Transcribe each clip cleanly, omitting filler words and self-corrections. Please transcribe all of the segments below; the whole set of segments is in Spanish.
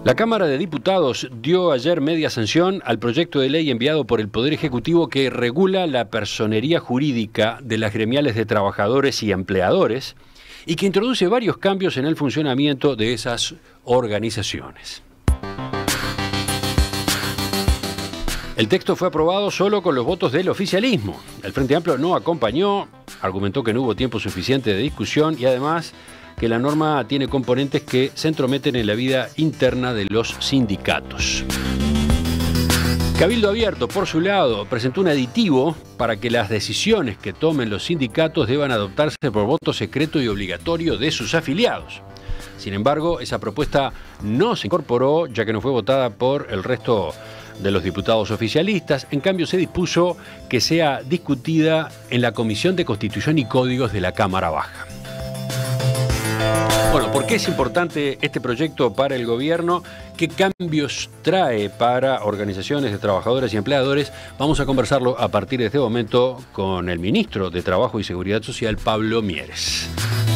La Cámara de Diputados dio ayer media sanción al proyecto de ley enviado por el Poder Ejecutivo que regula la personería jurídica de las gremiales de trabajadores y empleadores y que introduce varios cambios en el funcionamiento de esas organizaciones. El texto fue aprobado solo con los votos del oficialismo. El Frente Amplio no acompañó, argumentó que no hubo tiempo suficiente de discusión y además que la norma tiene componentes que se entrometen en la vida interna de los sindicatos. Cabildo Abierto, por su lado, presentó un aditivo para que las decisiones que tomen los sindicatos deban adoptarse por voto secreto y obligatorio de sus afiliados. Sin embargo, esa propuesta no se incorporó, ya que no fue votada por el resto de los diputados oficialistas. En cambio, se dispuso que sea discutida en la Comisión de Constitución y Códigos de la Cámara Baja. Bueno, ¿por qué es importante este proyecto para el gobierno? ¿Qué cambios trae para organizaciones de trabajadores y empleadores? Vamos a conversarlo a partir de este momento con el ministro de Trabajo y Seguridad Social, Pablo Mieres.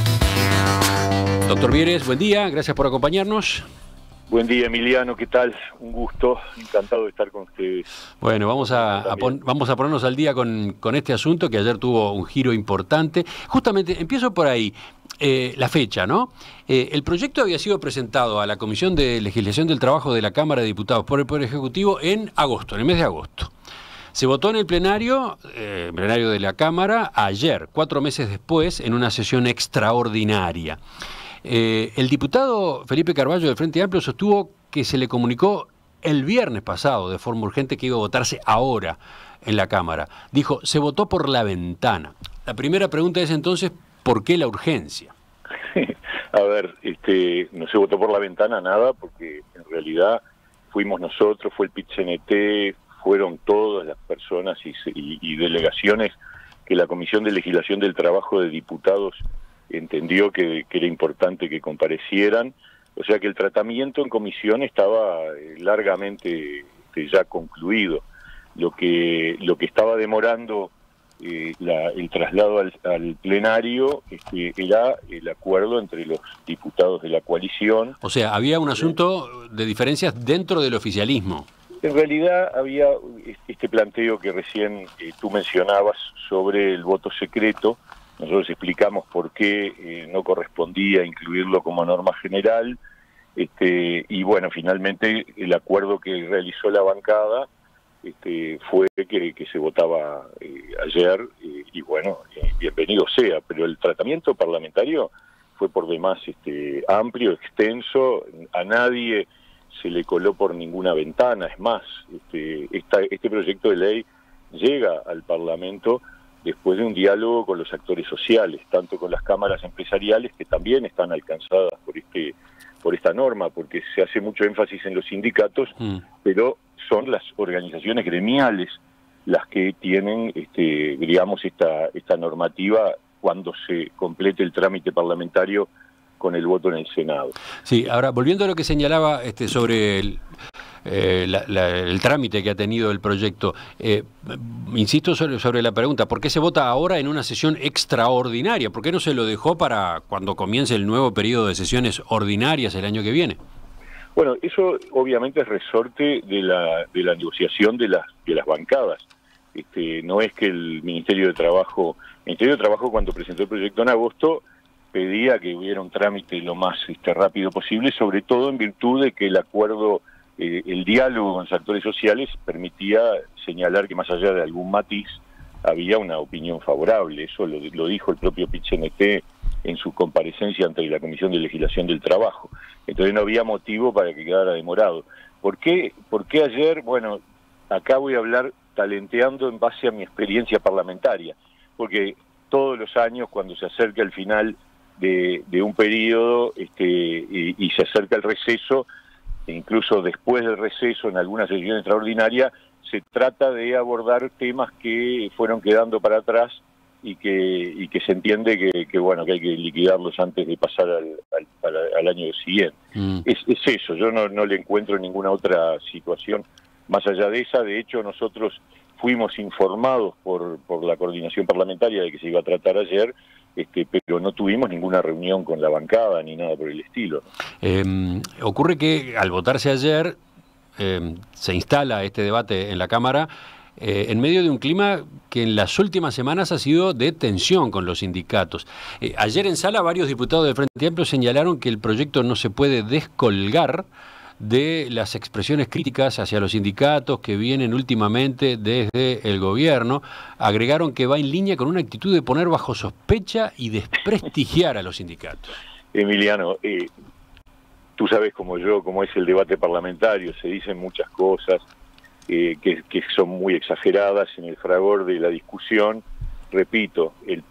Doctor Mieres, buen día, gracias por acompañarnos. Buen día, Emiliano, ¿qué tal? Un gusto, encantado de estar con ustedes. Bueno, vamos a ponernos al día con este asunto que ayer tuvo un giro importante. Justamente, empiezo por ahí. La fecha, ¿no? El proyecto había sido presentado a la Comisión de Legislación del Trabajo de la Cámara de Diputados por el Poder Ejecutivo en agosto, en el mes de agosto. Se votó en el plenario de la Cámara ayer, 4 meses después, en una sesión extraordinaria. El diputado Felipe Carballo del Frente Amplio sostuvo que se le comunicó el viernes pasado de forma urgente que iba a votarse ahora en la Cámara. Dijo, se votó por la ventana. La primera pregunta es entonces, ¿por qué la urgencia? A ver, no se votó por la ventana nada, porque en realidad fuimos nosotros, fue el PIT-CNT, fueron todas las personas y delegaciones que la Comisión de Legislación del Trabajo de Diputados entendió que era importante que comparecieran. O sea que el tratamiento en comisión estaba largamente ya concluido. Lo que estaba demorando el traslado al plenario era el acuerdo entre los diputados de la coalición. O sea, había un asunto de diferencias dentro del oficialismo. En realidad había este planteo que recién tú mencionabas sobre el voto secreto. Nosotros explicamos por qué no correspondía incluirlo como norma general, y bueno, finalmente el acuerdo que realizó la bancada fue que se votaba ayer, y bueno, bienvenido sea, pero el tratamiento parlamentario fue por demás amplio, extenso, a nadie se le coló por ninguna ventana. Es más, este proyecto de ley llega al Parlamento después de un diálogo con los actores sociales, tanto con las cámaras empresariales, que también están alcanzadas por esta norma, porque se hace mucho énfasis en los sindicatos, pero son las organizaciones gremiales las que tienen, digamos, esta normativa cuando se complete el trámite parlamentario con el voto en el Senado. Sí, ahora, volviendo a lo que señalaba sobre el trámite que ha tenido el proyecto, insisto sobre la pregunta, ¿por qué se vota ahora en una sesión extraordinaria? ¿Por qué no se lo dejó para cuando comience el nuevo periodo de sesiones ordinarias el año que viene? Bueno, eso obviamente es resorte de la negociación de las bancadas. No es que el Ministerio de Trabajo cuando presentó el proyecto en agosto pedía que hubiera un trámite lo más rápido posible, sobre todo en virtud de que el acuerdo, el diálogo con los actores sociales permitía señalar que más allá de algún matiz había una opinión favorable. Eso lo dijo el propio PIT-CNT en su comparecencia ante la Comisión de Legislación del Trabajo. Entonces no había motivo para que quedara demorado. ¿Por qué ayer? Bueno, acá voy a hablar talenteando en base a mi experiencia parlamentaria, porque todos los años cuando se acerca el final de un periodo y se acerca el receso, e incluso después del receso en alguna sesión extraordinaria, se trata de abordar temas que fueron quedando para atrás y que se entiende que bueno, que hay que liquidarlos antes de pasar al año siguiente. Es eso, yo no le encuentro ninguna otra situación más allá de esa. De hecho, nosotros fuimos informados por la coordinación parlamentaria de que se iba a tratar ayer, pero no tuvimos ninguna reunión con la bancada ni nada por el estilo. Ocurre que al votarse ayer se instala este debate en la Cámara en medio de un clima que en las últimas semanas ha sido de tensión con los sindicatos. Ayer en sala varios diputados del Frente Amplio señalaron que el proyecto no se puede descolgar de las expresiones críticas hacia los sindicatos que vienen últimamente desde el gobierno. Agregaron que va en línea con una actitud de poner bajo sospecha y desprestigiar a los sindicatos. Emiliano, tú sabes como yo cómo es el debate parlamentario, se dicen muchas cosas que son muy exageradas en el fragor de la discusión. Repito, el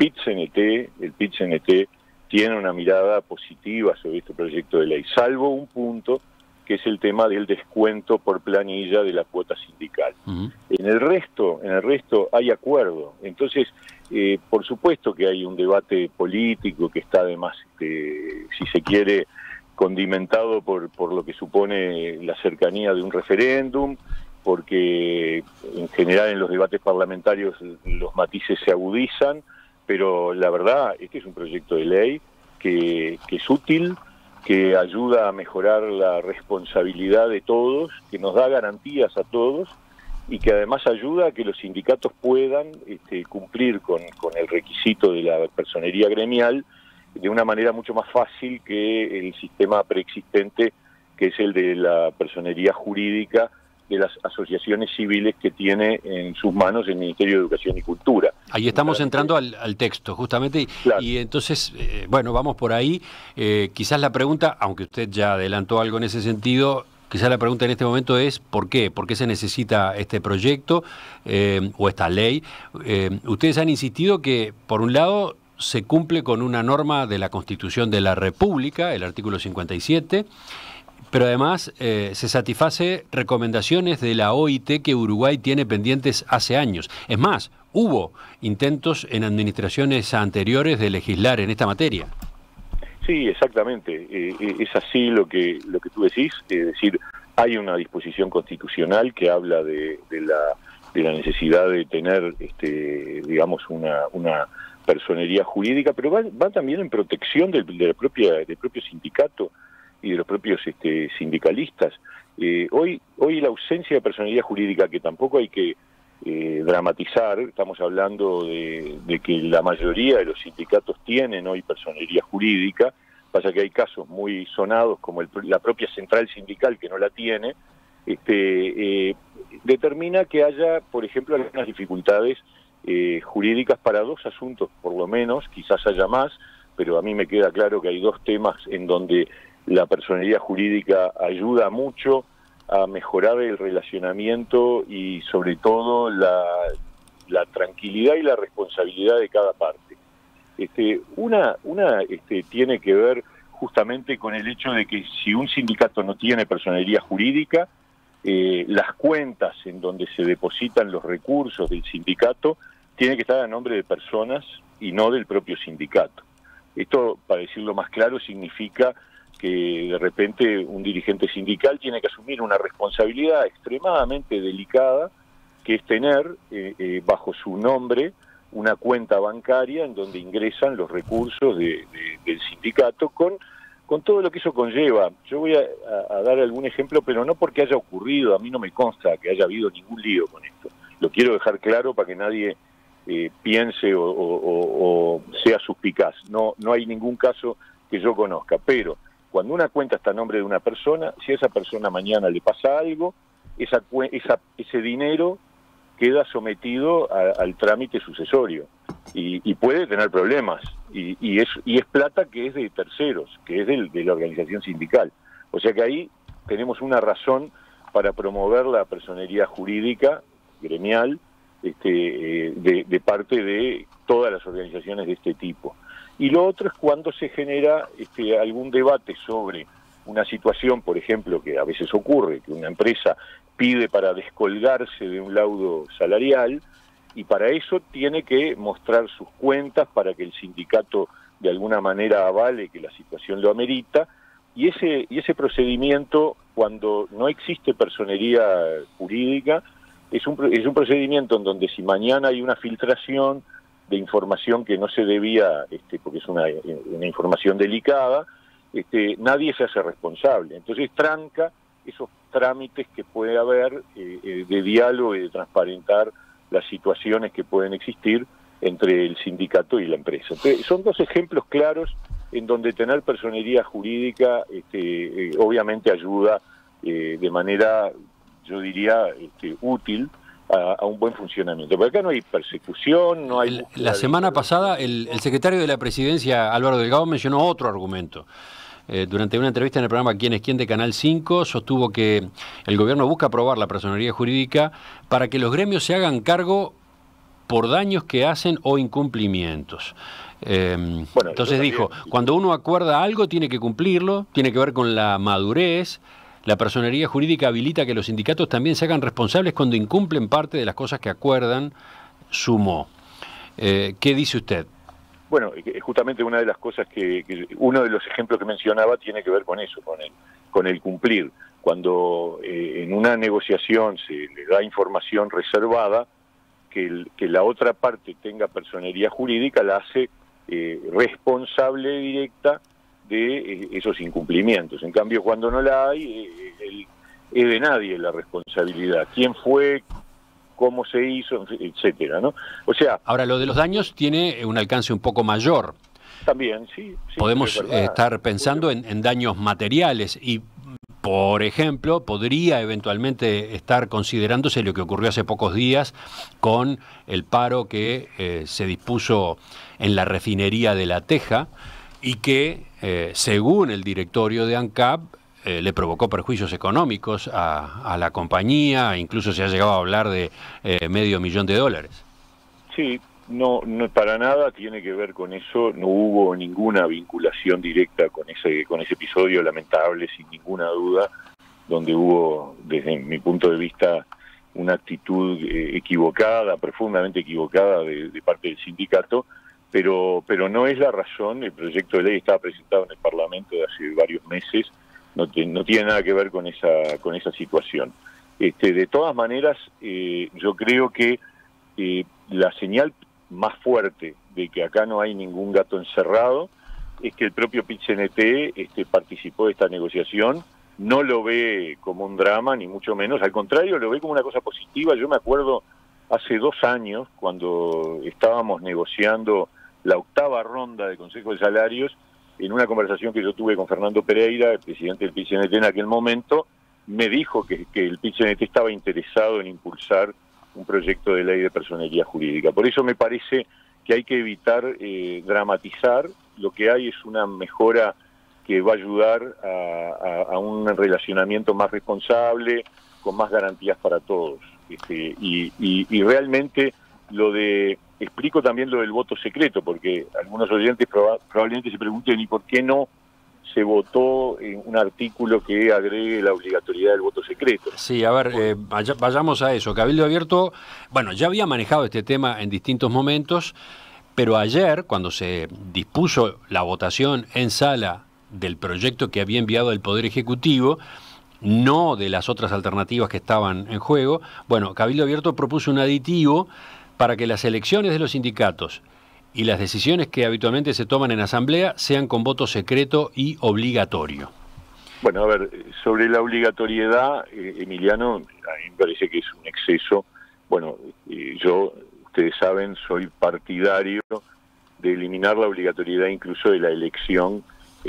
PIT-CNT tiene una mirada positiva sobre este proyecto de ley, salvo un punto que es el tema del descuento por planilla de la cuota sindical. En el resto hay acuerdo. Entonces, por supuesto que hay un debate político que está además, si se quiere, condimentado por lo que supone la cercanía de un referéndum, porque en general en los debates parlamentarios los matices se agudizan, pero la verdad es que es un proyecto de ley que es útil, que ayuda a mejorar la responsabilidad de todos, que nos da garantías a todos y que además ayuda a que los sindicatos puedan cumplir con el requisito de la personería gremial de una manera mucho más fácil que el sistema preexistente, que es el de la personería jurídica de las asociaciones civiles que tiene en sus manos el Ministerio de Educación y Cultura. Ahí estamos entrando al texto, justamente, claro. Y entonces, bueno, vamos por ahí. Quizás la pregunta, aunque usted ya adelantó algo en ese sentido, quizás la pregunta en este momento es ¿por qué? ¿Por qué se necesita este proyecto o esta ley? Ustedes han insistido que, por un lado, se cumple con una norma de la Constitución de la República, el artículo 57, pero además se satisface recomendaciones de la OIT que Uruguay tiene pendientes hace años. Es más, hubo intentos en administraciones anteriores de legislar en esta materia. Sí, exactamente. Es así lo que tú decís, es decir, hay una disposición constitucional que habla de la necesidad de tener, digamos, una personería jurídica, pero va también en protección del propio sindicato y de los propios sindicalistas. Hoy la ausencia de personería jurídica, que tampoco hay que dramatizar, estamos hablando de que la mayoría de los sindicatos tienen hoy personería jurídica, pasa que hay casos muy sonados como la propia central sindical que no la tiene, determina que haya, por ejemplo, algunas dificultades jurídicas para dos asuntos, por lo menos, quizás haya más, pero a mí me queda claro que hay dos temas en donde la personería jurídica ayuda mucho a mejorar el relacionamiento y sobre todo la tranquilidad y la responsabilidad de cada parte. Una tiene que ver justamente con el hecho de que si un sindicato no tiene personería jurídica, las cuentas en donde se depositan los recursos del sindicato tienen que estar a nombre de personas y no del propio sindicato. Esto, para decirlo más claro, significa que de repente un dirigente sindical tiene que asumir una responsabilidad extremadamente delicada, que es tener bajo su nombre una cuenta bancaria en donde ingresan los recursos del sindicato con todo lo que eso conlleva. Yo voy a dar algún ejemplo, pero no porque haya ocurrido, a mí no me consta que haya habido ningún lío con esto. Lo quiero dejar claro para que nadie piense o sea suspicaz. No hay ningún caso que yo conozca, pero cuando una cuenta está a nombre de una persona, si a esa persona mañana le pasa algo, ese dinero queda sometido al trámite sucesorio y puede tener problemas y es plata que es de terceros, que es de la organización sindical. O sea que ahí tenemos una razón para promover la personería jurídica gremial de parte de todas las organizaciones de este tipo. Y lo otro es cuando se genera algún debate sobre una situación, por ejemplo, que a veces ocurre, que una empresa pide para descolgarse de un laudo salarial y para eso tiene que mostrar sus cuentas para que el sindicato de alguna manera avale que la situación lo amerita, y ese procedimiento, cuando no existe personería jurídica, es un procedimiento en donde si mañana hay una filtración información que no se debía, porque es una información delicada, nadie se hace responsable. Entonces tranca esos trámites que puede haber de diálogo y de transparentar las situaciones que pueden existir entre el sindicato y la empresa. Entonces, son dos ejemplos claros en donde tener personería jurídica obviamente ayuda de manera, yo diría, útil a un buen funcionamiento. Porque acá no hay persecución, no hay... La semana pasada el secretario de la Presidencia, Álvaro Delgado, mencionó otro argumento. Durante una entrevista en el programa ¿Quién es quién? De Canal 5, sostuvo que el gobierno busca aprobar la personería jurídica para que los gremios se hagan cargo por daños que hacen o incumplimientos. Bueno, entonces dijo, cuando uno acuerda algo tiene que cumplirlo, tiene que ver con la madurez. La personería jurídica habilita que los sindicatos también se hagan responsables cuando incumplen parte de las cosas que acuerdan, sumó. ¿Qué dice usted? Bueno, justamente una de las cosas uno de los ejemplos que mencionaba tiene que ver con eso, con el cumplir. Cuando en una negociación se le da información reservada, que la otra parte tenga personería jurídica la hace responsable directa de esos incumplimientos. En cambio, cuando no la hay, es de nadie la responsabilidad. ¿Quién fue? ¿Cómo se hizo? Etcétera, ¿no? O sea... Ahora, lo de los daños tiene un alcance un poco mayor. También, sí. Podemos estar pensando en daños materiales y, por ejemplo, podría eventualmente estar considerándose lo que ocurrió hace pocos días con el paro que se dispuso en la refinería de La Teja y que, según el directorio de ANCAP, le provocó perjuicios económicos a la compañía, incluso se ha llegado a hablar de $500,000. Sí, no para nada tiene que ver con eso, no hubo ninguna vinculación directa con ese episodio lamentable, sin ninguna duda, donde hubo, desde mi punto de vista, una actitud equivocada, profundamente equivocada de parte del sindicato, pero no es la razón. El proyecto de ley estaba presentado en el Parlamento de hace varios meses, no tiene nada que ver con esa situación. De todas maneras, yo creo que la señal más fuerte de que acá no hay ningún gato encerrado es que el propio PIT-CNT participó de esta negociación, no lo ve como un drama, ni mucho menos, al contrario, lo ve como una cosa positiva. Yo me acuerdo hace 2 años, cuando estábamos negociando la 8ª ronda de Consejo de Salarios, en una conversación que yo tuve con Fernando Pereira, el presidente del PIT-CNT en aquel momento, me dijo que el PIT-CNT estaba interesado en impulsar un proyecto de ley de personería jurídica. Por eso me parece que hay que evitar dramatizar. Lo que hay es una mejora que va a ayudar a un relacionamiento más responsable, con más garantías para todos. Y realmente explico también lo del voto secreto, porque algunos oyentes probablemente se pregunten, ¿y por qué no se votó en un artículo que agregue la obligatoriedad del voto secreto? Sí, a ver, vayamos a eso. Cabildo Abierto, bueno, ya había manejado este tema en distintos momentos, pero ayer, cuando se dispuso la votación en sala del proyecto que había enviado el Poder Ejecutivo, no de las otras alternativas que estaban en juego, bueno, Cabildo Abierto propuso un aditivo para que las elecciones de los sindicatos y las decisiones que habitualmente se toman en asamblea sean con voto secreto y obligatorio. Bueno, a ver, sobre la obligatoriedad, Emiliano, a mí me parece que es un exceso. Bueno, yo, ustedes saben, soy partidario de eliminar la obligatoriedad incluso de la elección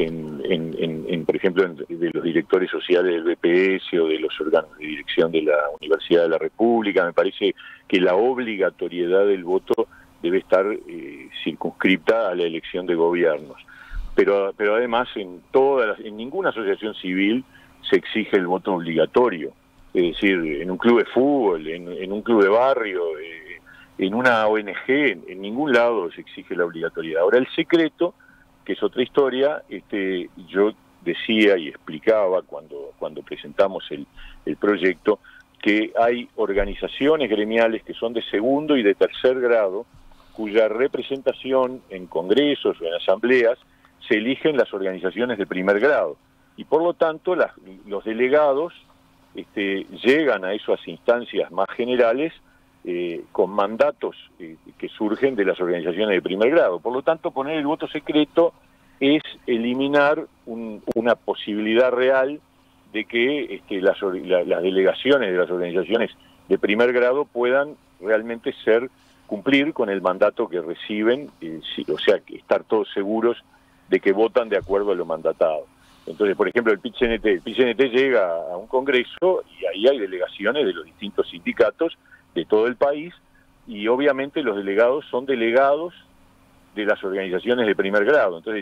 por ejemplo, de los directores sociales del BPS o de los órganos de dirección de la Universidad de la República. Me parece que la obligatoriedad del voto debe estar circunscripta a la elección de gobiernos. Pero además en ninguna asociación civil se exige el voto obligatorio. Es decir, en un club de fútbol, en un club de barrio, en una ONG, en ningún lado se exige la obligatoriedad. Ahora, el secreto, que es otra historia, yo decía y explicaba cuando presentamos el proyecto, que hay organizaciones gremiales que son de segundo y de tercer grado, cuya representación en congresos o en asambleas se eligen las organizaciones de primer grado. Y por lo tanto, los delegados llegan a esas instancias más generales con mandatos que surgen de las organizaciones de primer grado. Por lo tanto, poner el voto secreto es eliminar una posibilidad real de que las delegaciones de las organizaciones de primer grado puedan realmente cumplir con el mandato que reciben, o sea, estar todos seguros de que votan de acuerdo a lo mandatado. Entonces, por ejemplo, el PIT-CNT llega a un congreso y ahí hay delegaciones de los distintos sindicatos de todo el país, y obviamente los delegados son delegados de las organizaciones de primer grado. Entonces,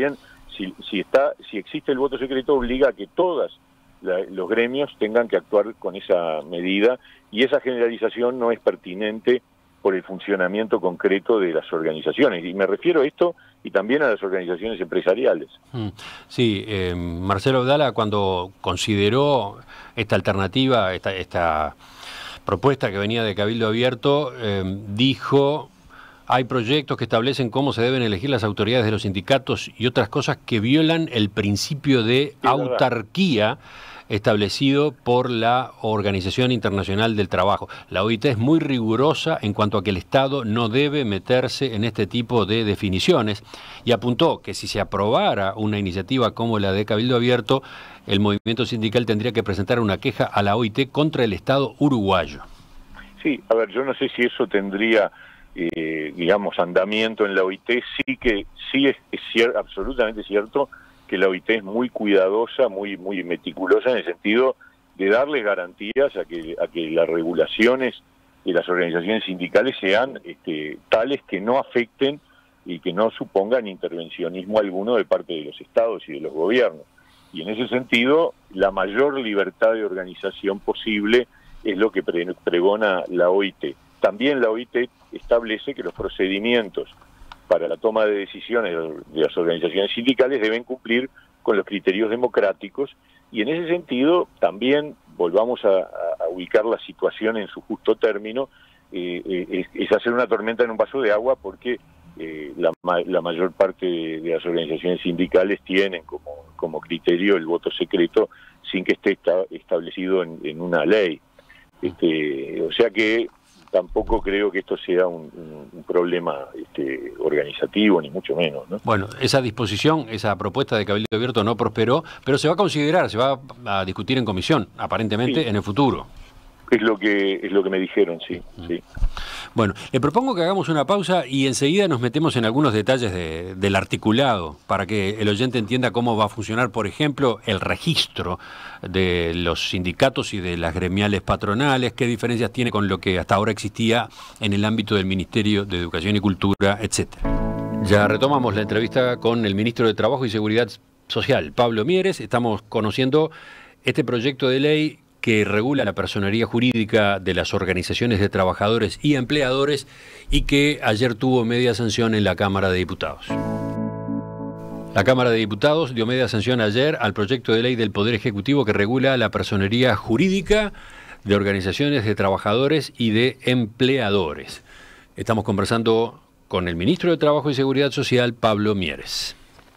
si existe el voto secreto, obliga a que todos los gremios tengan que actuar con esa medida, y esa generalización no es pertinente por el funcionamiento concreto de las organizaciones. Y me refiero a esto y también a las organizaciones empresariales. Sí, Marcelo Abdala, cuando consideró esta alternativa, esta propuesta que venía de Cabildo Abierto, dijo: hay proyectos que establecen cómo se deben elegir las autoridades de los sindicatos y otras cosas que violan el principio de autarquía establecido por la Organización Internacional del Trabajo. La OIT es muy rigurosa en cuanto a que el Estado no debe meterse en este tipo de definiciones, y apuntó que si se aprobara una iniciativa como la de Cabildo Abierto, el movimiento sindical tendría que presentar una queja a la OIT contra el Estado uruguayo. Sí, a ver, yo no sé si eso tendría, digamos, andamiento en la OIT. Sí es absolutamente cierto que la OIT es muy cuidadosa, muy meticulosa en el sentido de darle garantías a que las regulaciones de las organizaciones sindicales sean tales que no afecten y que no supongan intervencionismo alguno de parte de los estados y de los gobiernos. Y en ese sentido, la mayor libertad de organización posible es lo que pregona la OIT. También la OIT establece que los procedimientos para la toma de decisiones de las organizaciones sindicales deben cumplir con los criterios democráticos, y en ese sentido también, volvamos a ubicar la situación en su justo término, es hacer una tormenta en un vaso de agua, porque la mayor parte de las organizaciones sindicales tienen como criterio el voto secreto sin que esté establecido en una ley. O sea que tampoco creo que esto sea un problema organizativo, ni mucho menos, ¿no? Bueno, esa disposición, esa propuesta de Cabildo Abierto no prosperó, pero se va a considerar, se va a discutir en comisión, aparentemente, sí, en el futuro. Es lo que me dijeron, sí. Bueno, le propongo que hagamos una pausa y enseguida nos metemos en algunos detalles del articulado, para que el oyente entienda cómo va a funcionar, por ejemplo, el registro de los sindicatos y de las gremiales patronales, qué diferencias tiene con lo que hasta ahora existía en el ámbito del Ministerio de Educación y Cultura, etcétera. Ya retomamos la entrevista con el ministro de Trabajo y Seguridad Social, Pablo Mieres. Estamos conociendo este proyecto de ley que regula la personería jurídica de las organizaciones de trabajadores y empleadores, y que ayer tuvo media sanción en la Cámara de Diputados. La Cámara de Diputados dio media sanción ayer al proyecto de ley del Poder Ejecutivo que regula la personería jurídica de organizaciones de trabajadores y de empleadores. Estamos conversando con el ministro de Trabajo y Seguridad Social, Pablo Mieres.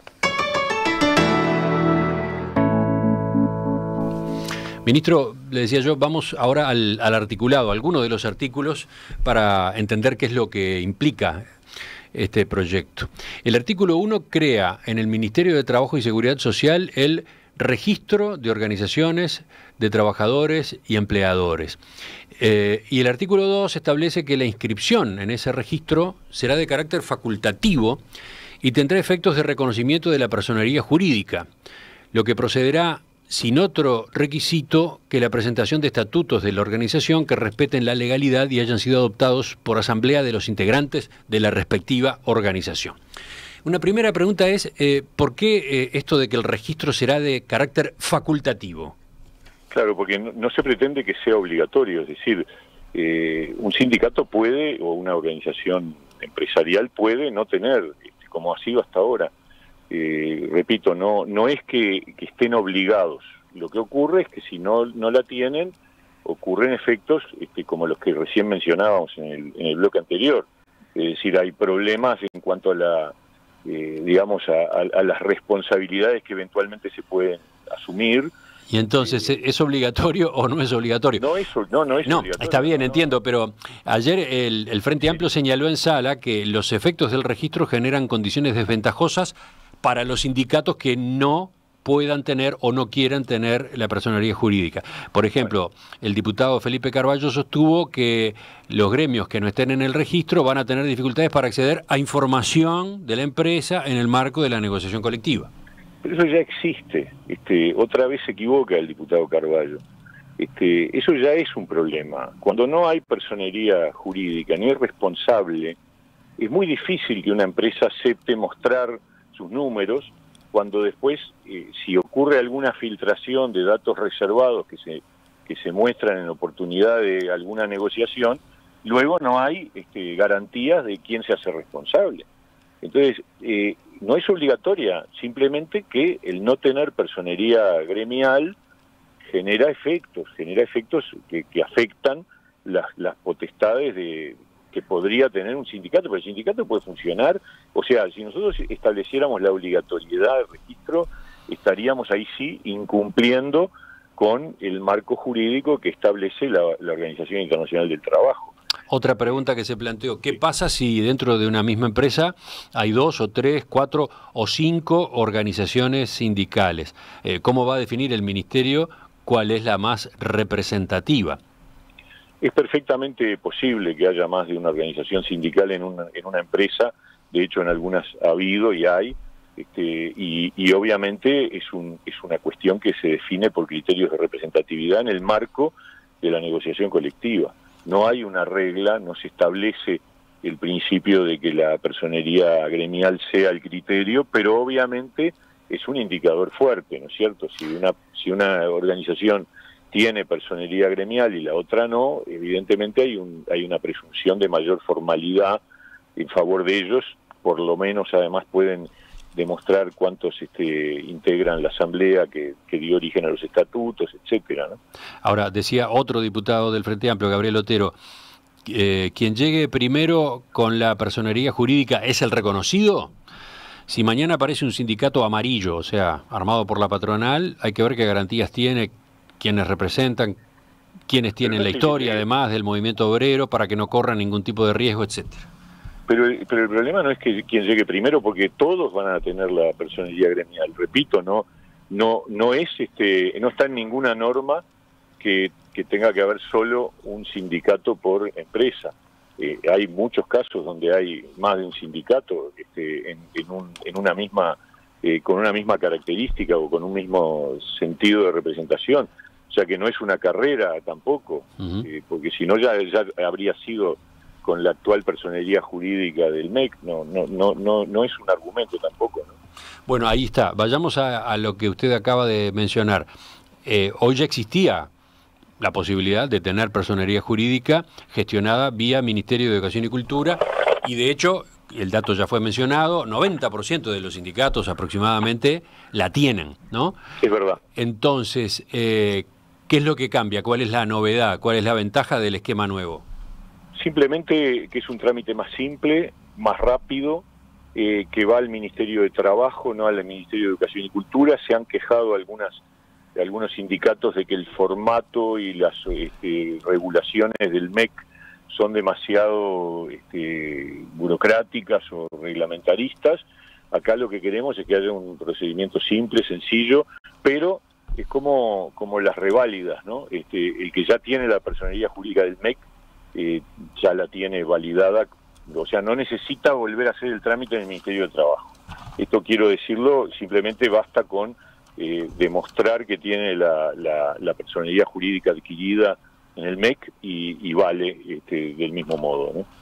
Ministro, le decía yo, vamos ahora al articulado, algunos de los artículos, para entender qué es lo que implica este proyecto. El artículo 1 crea en el Ministerio de Trabajo y Seguridad Social el registro de organizaciones de trabajadores y empleadores. Y el artículo 2 establece que la inscripción en ese registro será de carácter facultativo y tendrá efectos de reconocimiento de la personería jurídica, lo que procederá sin otro requisito que la presentación de estatutos de la organización que respeten la legalidad y hayan sido adoptados por asamblea de los integrantes de la respectiva organización. Una primera pregunta es, ¿por qué esto de que el registro será de carácter facultativo? Claro, porque no se pretende que sea obligatorio, es decir, un sindicato puede, o una organización empresarial puede no tener, como ha sido hasta ahora. Repito, no es que estén obligados. Lo que ocurre es que si no la tienen, ocurren efectos como los que recién mencionábamos en el bloque anterior. Es decir, hay problemas en cuanto a digamos, a las responsabilidades que eventualmente se pueden asumir. Y entonces, ¿es obligatorio o no es obligatorio? No es obligatorio. Está bien, entiendo, pero ayer el Frente Amplio señaló en sala que los efectos del registro generan condiciones desventajosas para los sindicatos que no puedan tener o no quieran tener la personería jurídica. Por ejemplo, el diputado Felipe Carballo sostuvo que los gremios que no estén en el registro van a tener dificultades para acceder a información de la empresa en el marco de la negociación colectiva. Pero eso ya existe. Otra vez se equivoca el diputado Carballo. Eso ya es un problema. Cuando no hay personería jurídica, ni hay responsable, es muy difícil que una empresa acepte mostrar sus números cuando después, si ocurre alguna filtración de datos reservados que se muestran en oportunidad de alguna negociación, luego no hay garantías de quién se hace responsable. Entonces, no es obligatoria, simplemente que el no tener personería gremial genera efectos que afectan las potestades que podría tener un sindicato, pero el sindicato puede funcionar, o sea, si nosotros estableciéramos la obligatoriedad del registro, estaríamos ahí sí incumpliendo con el marco jurídico que establece la Organización Internacional del Trabajo. Otra pregunta que se planteó, ¿qué pasa si dentro de una misma empresa hay 2 o 3, 4 o 5 organizaciones sindicales? ¿Cómo va a definir el Ministerio cuál es la más representativa? Es perfectamente posible que haya más de una organización sindical en una empresa, de hecho en algunas ha habido y hay, y obviamente es una cuestión que se define por criterios de representatividad en el marco de la negociación colectiva. No hay una regla, no se establece el principio de que la personería gremial sea el criterio, pero obviamente es un indicador fuerte, ¿no es cierto? Si una organización tiene personería gremial y la otra no, evidentemente hay una presunción de mayor formalidad en favor de ellos, por lo menos además pueden demostrar cuántos integran la asamblea que dio origen a los estatutos, etcétera, ¿no? Ahora, decía otro diputado del Frente Amplio, Gabriel Otero, quien llegue primero con la personería jurídica es el reconocido. Si mañana aparece un sindicato amarillo, o sea, armado por la patronal, hay que ver qué garantías tiene, quiénes representan, quiénes tienen la historia, además del movimiento obrero, para que no corran ningún tipo de riesgo, etcétera. Pero el problema no es que quien llegue primero, porque todos van a tener la personería gremial. Repito, no está en ninguna norma que tenga que haber solo un sindicato por empresa. Hay muchos casos donde hay más de un sindicato en una misma con una misma característica o con un mismo sentido de representación. O sea que no es una carrera tampoco, porque si no ya habría sido con la actual personería jurídica del MEC. No es un argumento tampoco, ¿no? Bueno, ahí está. Vayamos a lo que usted acaba de mencionar. Hoy ya existía la posibilidad de tener personería jurídica gestionada vía Ministerio de Educación y Cultura, y de hecho, el dato ya fue mencionado, 90% de los sindicatos aproximadamente la tienen, ¿no? Es verdad. Entonces, ¿qué es lo que cambia? ¿Cuál es la novedad? ¿Cuál es la ventaja del esquema nuevo? Simplemente que es un trámite más simple, más rápido, que va al Ministerio de Trabajo, no al Ministerio de Educación y Cultura. Se han quejado algunos sindicatos de que el formato y las regulaciones del MEC son demasiado burocráticas o reglamentaristas. Acá lo que queremos es que haya un procedimiento simple, sencillo, pero es como las reválidas, ¿no? El que ya tiene la personería jurídica del MEC ya la tiene validada, o sea, no necesita volver a hacer el trámite en el Ministerio de Trabajo. Esto quiero decirlo, simplemente basta con demostrar que tiene la personería jurídica adquirida en el MEC y vale del mismo modo, ¿no?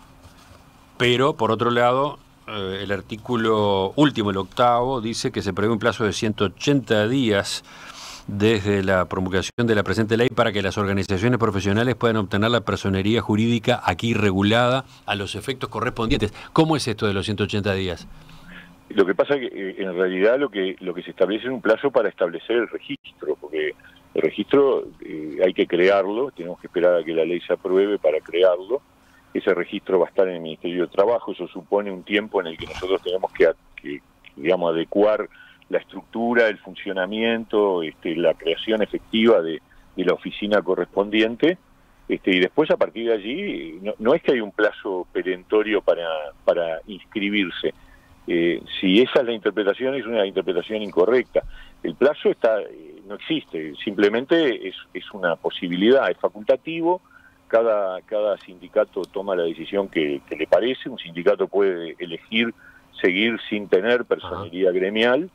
Pero, por otro lado, el artículo último, el 8º, dice que se prevé un plazo de 180 días desde la promulgación de la presente ley para que las organizaciones profesionales puedan obtener la personería jurídica aquí regulada a los efectos correspondientes. ¿Cómo es esto de los 180 días? Lo que pasa es que en realidad lo que se establece es un plazo para establecer el registro, porque el registro hay que crearlo, tenemos que esperar a que la ley se apruebe para crearlo. Ese registro va a estar en el Ministerio de Trabajo, eso supone un tiempo en el que nosotros tenemos que digamos, adecuar la estructura, el funcionamiento, la creación efectiva de la oficina correspondiente, y después a partir de allí no es que hay un plazo perentorio para inscribirse. Si esa es la interpretación, es una interpretación incorrecta. El plazo no existe, simplemente es una posibilidad, es facultativo. Cada sindicato toma la decisión que le parece. Un sindicato puede elegir seguir sin tener personería gremial,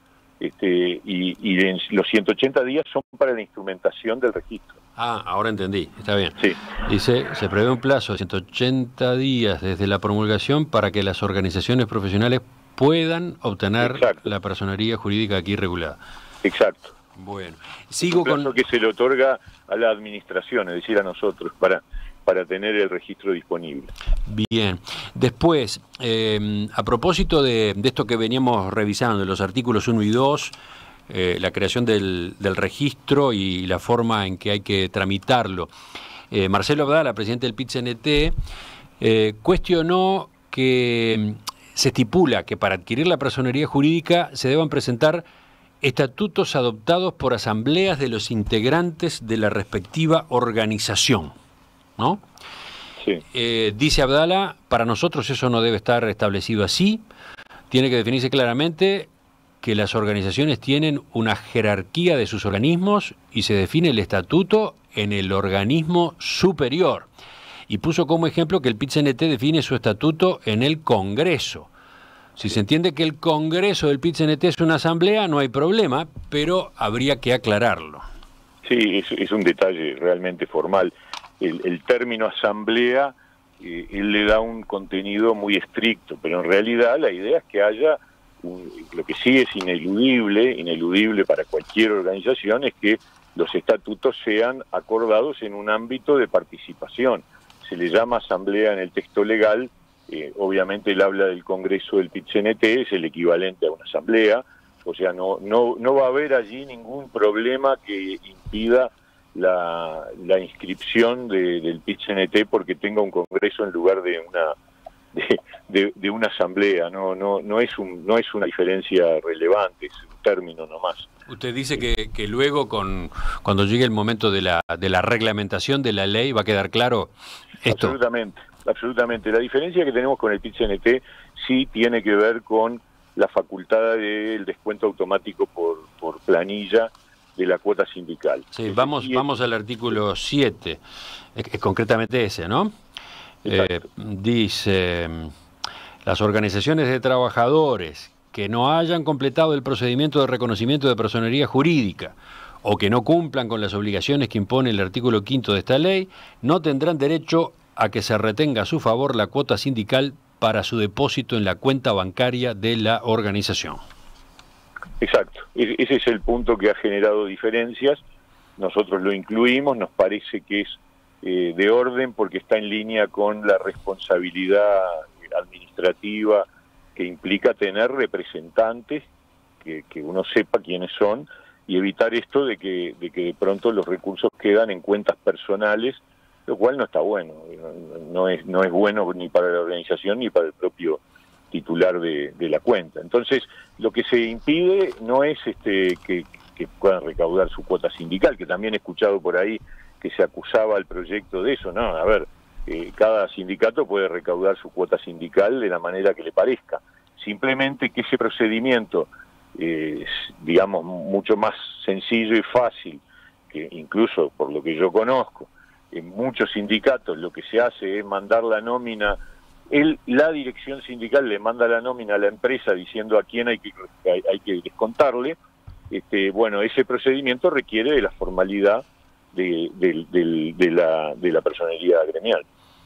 y los 180 días son para la instrumentación del registro. Ah, ahora entendí, está bien. Sí. Dice, se prevé un plazo de 180 días desde la promulgación para que las organizaciones profesionales puedan obtener la personería jurídica aquí regulada. Exacto. Bueno, sigo con lo que se le otorga a la administración, es decir, a nosotros, para tener el registro disponible. Bien. Después, a propósito de esto que veníamos revisando, de los artículos 1 y 2, la creación del registro y la forma en que hay que tramitarlo, Marcelo Abdala, presidente del PIT-CNT, cuestionó que se estipula que para adquirir la personería jurídica se deban presentar estatutos adoptados por asambleas de los integrantes de la respectiva organización, ¿no? Sí. Dice Abdala, para nosotros eso no debe estar establecido así, tiene que definirse claramente que las organizaciones tienen una jerarquía de sus organismos y se define el estatuto en el organismo superior. Y puso como ejemplo que el PIT-CNT define su estatuto en el Congreso. Si se entiende que el Congreso del PIT-CNT es una asamblea, no hay problema, pero habría que aclararlo. Sí, es un detalle realmente formal. El término asamblea, él le da un contenido muy estricto, pero en realidad la idea es que haya, lo que sí es ineludible para cualquier organización, es que los estatutos sean acordados en un ámbito de participación. Se le llama asamblea en el texto legal, obviamente él habla del Congreso del PIT-CNT, es el equivalente a una asamblea, o sea, no va a haber allí ningún problema que impida la inscripción del PIT-CNT porque tenga un Congreso en lugar de una asamblea. No es una diferencia relevante, es un término nomás. Usted dice que luego, cuando llegue el momento de la reglamentación de la ley, va a quedar claro esto. Absolutamente. La diferencia que tenemos con el PIT-CNT sí tiene que ver con la facultad del descuento automático por planilla de la cuota sindical. Sí, vamos al artículo 7, concretamente ese, ¿no? Dice, las organizaciones de trabajadores que no hayan completado el procedimiento de reconocimiento de personería jurídica o que no cumplan con las obligaciones que impone el artículo 5 de esta ley, no tendrán derecho a que se retenga a su favor la cuota sindical para su depósito en la cuenta bancaria de la organización. Exacto, ese es el punto que ha generado diferencias. Nosotros lo incluimos, nos parece que es de orden porque está en línea con la responsabilidad administrativa que implica tener representantes, que uno sepa quiénes son, y evitar esto de que de pronto los recursos quedan en cuentas personales, lo cual no está bueno, no es bueno ni para la organización ni para el propio titular de la cuenta. Entonces, lo que se impide no es que puedan recaudar su cuota sindical, que también he escuchado por ahí que se acusaba al proyecto de eso. No, a ver, cada sindicato puede recaudar su cuota sindical de la manera que le parezca. Simplemente que ese procedimiento es, digamos, mucho más sencillo y fácil, que incluso por lo que yo conozco, en muchos sindicatos lo que se hace es mandar la nómina, la dirección sindical le manda la nómina a la empresa diciendo a quién hay que descontarle. Bueno, ese procedimiento requiere de la formalidad de la personería gremial.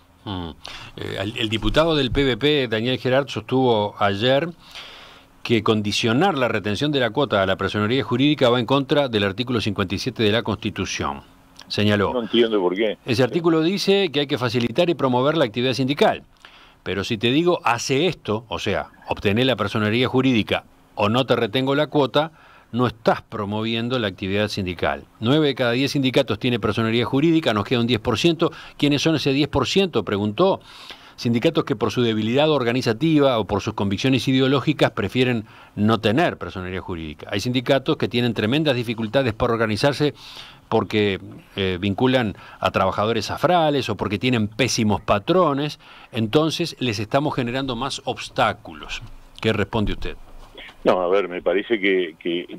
El diputado del PVP, Daniel Gerard, sostuvo ayer que condicionar la retención de la cuota a la personería jurídica va en contra del artículo 57 de la Constitución. Señaló. No entiendo por qué. Ese artículo dice que hay que facilitar y promover la actividad sindical. Pero si te digo, hace esto, o sea, obtener la personería jurídica o no te retengo la cuota, no estás promoviendo la actividad sindical. 9 de cada 10 sindicatos tiene personería jurídica, nos queda un 10%. ¿Quiénes son ese 10%? Preguntó. sindicatos que por su debilidad organizativa o por sus convicciones ideológicas prefieren no tener personería jurídica. Hay sindicatos que tienen tremendas dificultades para organizarse porque vinculan a trabajadores afrales o porque tienen pésimos patrones, entonces les estamos generando más obstáculos. ¿Qué responde usted? No, a ver, me parece que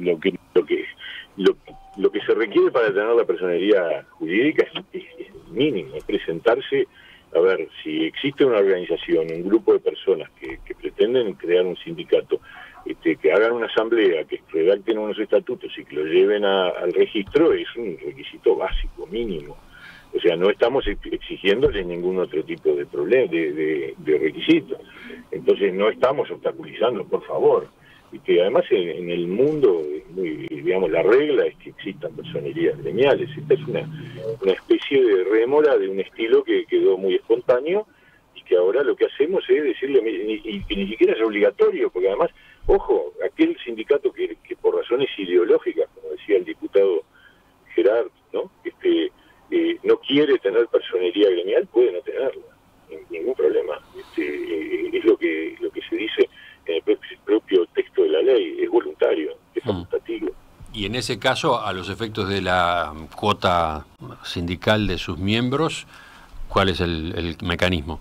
lo que se requiere para tener la personería jurídica es mínimo, es presentarse. A ver, si existe una organización, un grupo de personas que pretenden crear un sindicato, que hagan una asamblea, que redacten unos estatutos y que lo lleven al registro, es un requisito básico, mínimo. O sea, no estamos exigiéndole ningún otro tipo de problema, de requisito. Entonces no estamos obstaculizando, por favor. Y que además en el mundo, digamos, la regla es que existan personerías gremiales. Esta es una especie de rémora de un estilo que quedó muy espontáneo y que ahora lo que hacemos es decirle, y que ni siquiera es obligatorio, porque además, ojo, aquel sindicato que por razones ideológicas, como decía el diputado Gerard, ¿no? No quiere tener personería gremial, puede no tenerla, ningún problema. Es lo que se dice en el propio texto de la ley, es voluntario, es facultativo. Y en ese caso, a los efectos de la cuota sindical de sus miembros, ¿cuál es el mecanismo?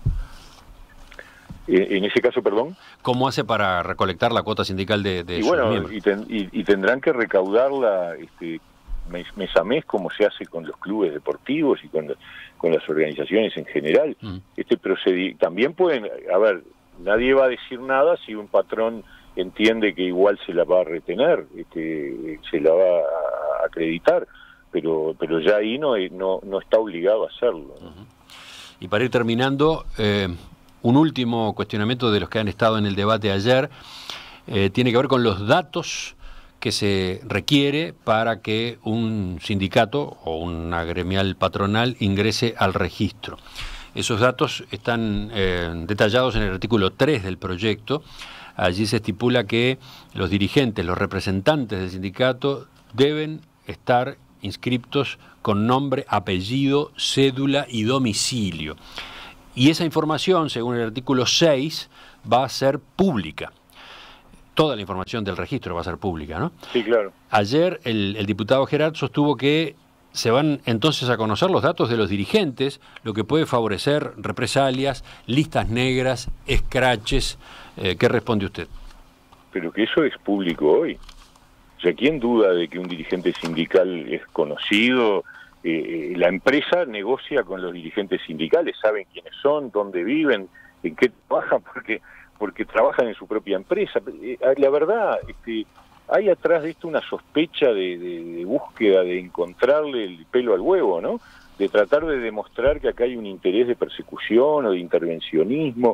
En ese caso, perdón. ¿Cómo hace para recolectar la cuota sindical de sus miembros? Y tendrán que recaudarla mes a mes, como se hace con los clubes deportivos y con las organizaciones en general. También pueden, a ver, nadie va a decir nada si un patrón entiende que igual se la va a retener, se la va a acreditar, pero ya ahí no está obligado a hacerlo, ¿no? Y para ir terminando, un último cuestionamiento de los que han estado en el debate ayer, tiene que ver con los datos que se requiere para que un sindicato o una gremial patronal ingrese al registro. Esos datos están detallados en el artículo 3 del proyecto. Allí se estipula que los dirigentes, los representantes del sindicato deben estar inscriptos con nombre, apellido, cédula y domicilio. Y esa información, según el artículo 6, va a ser pública. Toda la información del registro va a ser pública, ¿no? Sí, claro. Ayer el diputado Gerard sostuvo que se van entonces a conocer los datos de los dirigentes, lo que puede favorecer represalias, listas negras, escraches. ¿Qué responde usted? Pero que eso es público hoy. O sea, ¿quién duda de que un dirigente sindical es conocido? La empresa negocia con los dirigentes sindicales, saben quiénes son, dónde viven, en qué trabajan, porque trabajan en su propia empresa. La verdad, hay atrás de esto una sospecha de búsqueda, de encontrarle el pelo al huevo, ¿no? De tratar de demostrar que acá hay un interés de persecución o de intervencionismo.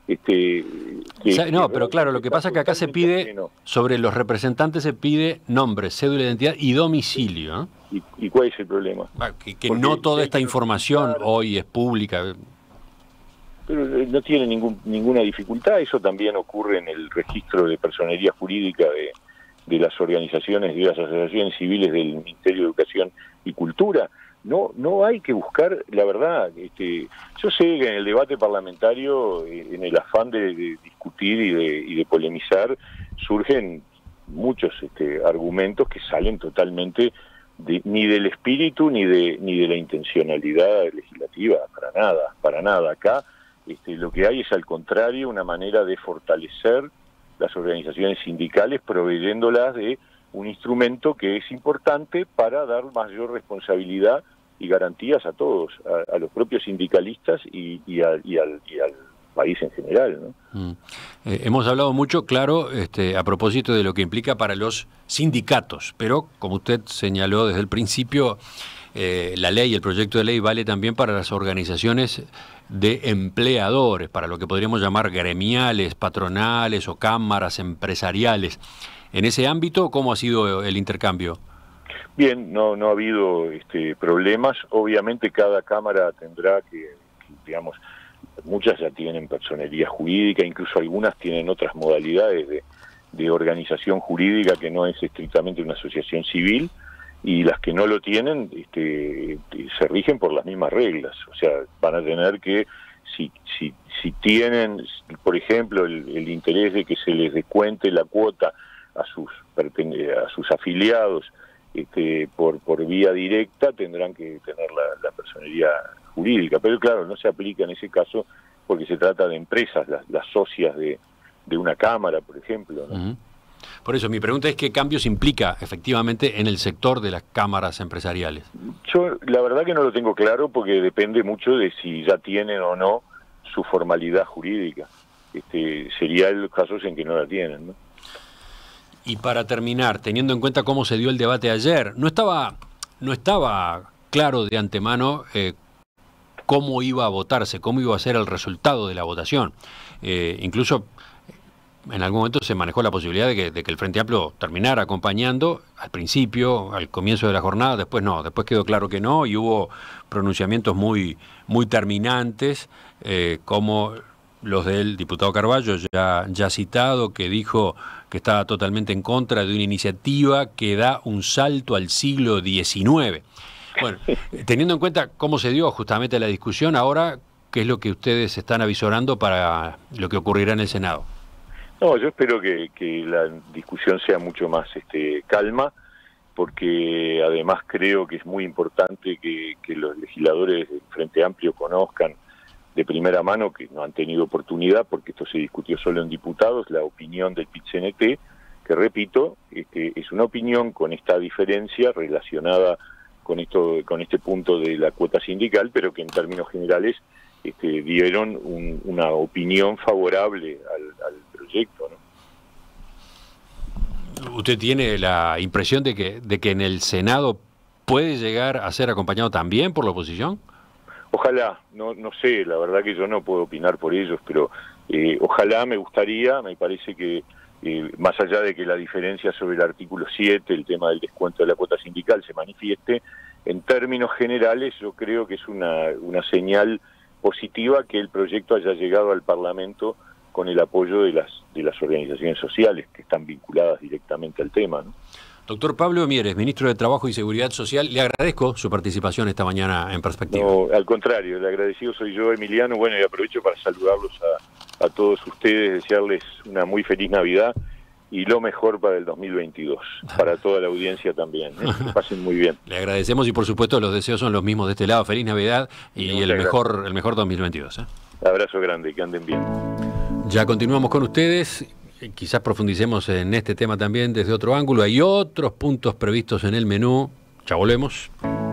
No, pero claro, lo que pasa es que acá se pide, sobre los representantes se pide nombre, cédula de identidad y domicilio, ¿no? ¿Y cuál es el problema? Que no toda esta información hoy es pública. Pero no tiene ninguna dificultad. Eso también ocurre en el registro de personería jurídica de las organizaciones, de las asociaciones civiles del Ministerio de Educación y Cultura. No hay que buscar, la verdad. Yo sé que en el debate parlamentario, en el afán de discutir y de polemizar, surgen muchos argumentos que salen totalmente ni del espíritu ni de la intencionalidad legislativa, para nada. Acá lo que hay es, al contrario, una manera de fortalecer las organizaciones sindicales, proveyéndolas de un instrumento que es importante para dar mayor responsabilidad y garantías a todos, a los propios sindicalistas y al país en general, ¿no? Hemos hablado mucho, claro, a propósito de lo que implica para los sindicatos, pero como usted señaló desde el principio, la ley, el proyecto de ley vale también para las organizaciones de empleadores, para lo que podríamos llamar gremiales, patronales o cámaras empresariales. En ese ámbito, ¿cómo ha sido el intercambio? Bien, no ha habido problemas. Obviamente cada cámara tendrá que, digamos, muchas ya tienen personería jurídica, incluso algunas tienen otras modalidades de organización jurídica que no es estrictamente una asociación civil, y las que no lo tienen se rigen por las mismas reglas. O sea, van a tener que si tienen, por ejemplo, el interés de que se les descuente la cuota a sus afiliados por vía directa, tendrán que tener la personería jurídica. Pero claro, no se aplica en ese caso porque se trata de empresas, las socias de una cámara, por ejemplo, ¿no? Uh-huh. Por eso, mi pregunta es qué cambios implica efectivamente en el sector de las cámaras empresariales. Yo la verdad que no lo tengo claro porque depende mucho de si ya tienen o no su formalidad jurídica. Sería los casos en que no la tienen, ¿no? Y para terminar, teniendo en cuenta cómo se dio el debate ayer, no estaba claro de antemano cómo iba a votarse, cómo iba a ser el resultado de la votación. Incluso en algún momento se manejó la posibilidad de que el Frente Amplio terminara acompañando al principio, al comienzo de la jornada, después no, después quedó claro que no y hubo pronunciamientos muy terminantes, como los del diputado Carballo, ya citado, que dijo que estaba totalmente en contra de una iniciativa que da un salto al siglo XIX. Bueno, teniendo en cuenta cómo se dio justamente la discusión, ahora, ¿qué es lo que ustedes están avisorando para lo que ocurrirá en el Senado? No, yo espero que la discusión sea mucho más calma, porque además creo que es muy importante que los legisladores del Frente Amplio conozcan de primera mano, que no han tenido oportunidad, porque esto se discutió solo en diputados, la opinión del PIT-CNT, que repito, es una opinión con esta diferencia relacionada con este punto de la cuota sindical, pero que en términos generales dieron una opinión favorable al proyecto, ¿no? ¿Usted tiene la impresión de que en el Senado puede llegar a ser acompañado también por la oposición? Ojalá, no sé, la verdad que yo no puedo opinar por ellos, pero ojalá, me gustaría, me parece que más allá de que la diferencia sobre el artículo 7, el tema del descuento de la cuota sindical, se manifieste, en términos generales yo creo que es una señal positiva que el proyecto haya llegado al Parlamento con el apoyo de las organizaciones sociales que están vinculadas directamente al tema, ¿no? Doctor Pablo Mieres, ministro de Trabajo y Seguridad Social, le agradezco su participación esta mañana en Perspectiva. No, al contrario, el agradecido soy yo, Emiliano. Bueno, y aprovecho para saludarlos a todos ustedes, desearles una muy feliz Navidad y lo mejor para el 2022, para toda la audiencia también, ¿eh? Que pasen muy bien. Le agradecemos y por supuesto los deseos son los mismos de este lado. Feliz Navidad y el mejor 2022. Abrazo grande, que anden bien. Ya continuamos con ustedes. Quizás profundicemos en este tema también desde otro ángulo. Hay otros puntos previstos en el menú. Ya volvemos.